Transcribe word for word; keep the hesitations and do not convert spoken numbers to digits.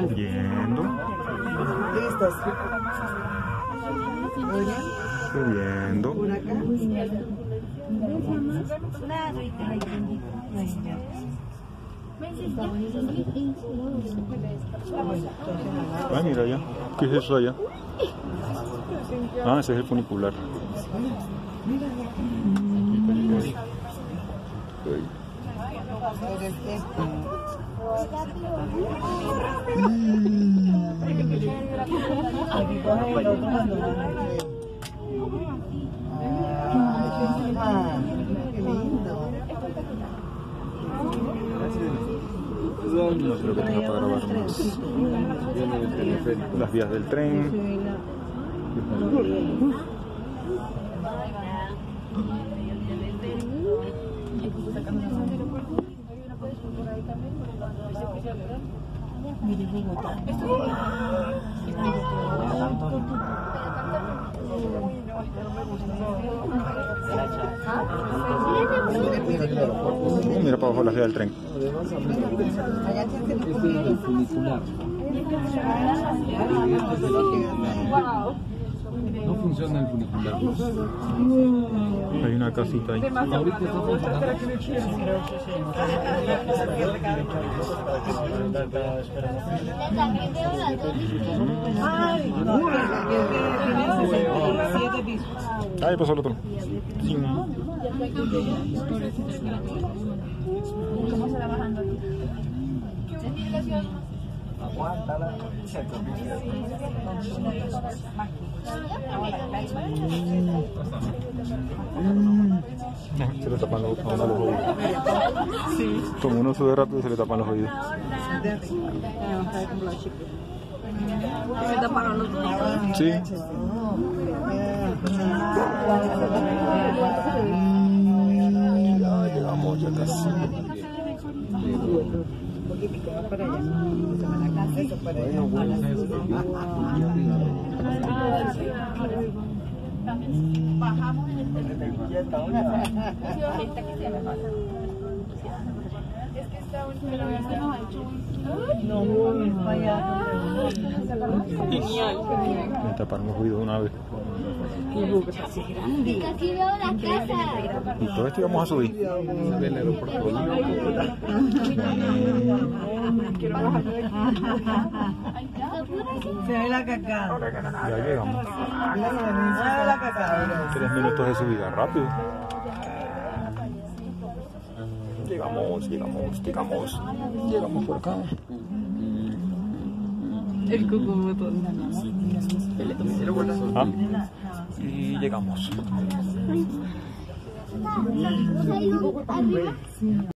Subiendo. Listos. Subiendo. Por acá. Ay, mira allá. ¿Qué es eso allá? Ah, ese es el funicular. Aquí coge el otro cuando ah, qué lindo. No creo que tenga para grabar más. Las vías del tren. Oh, mira para abajo las vías del tren. No funciona el funicular. Hay una casita ahí. Ahorita está funcionando. Ahí pasó el otro. Sí. ¿Cómo se va bajando aquí? Aguántala. Se le tapan los, a uno los oídos. Sí. Como uno sube rápido se le tapan los oídos. ¿Se taparon los oídos? Sí. Ya llegamos ya casi. Un poquitico más para allá. Eso para allá. Bajamos en el teléfono. Es que está un pero ya se nos ha hecho. No, vaya. Genial. Me taparon los oídos una vez. Casi veo la casa. Y todo esto íbamos a subir. Del aeropuerto. Quiero bajar de aquí. Se ve la cacada. Ya llegamos. Mira, se ve la cacada. Tres minutos de subida, rápido. Llegamos, llegamos, llegamos. Llegamos por acá. El cucumotón. Ah, y llegamos.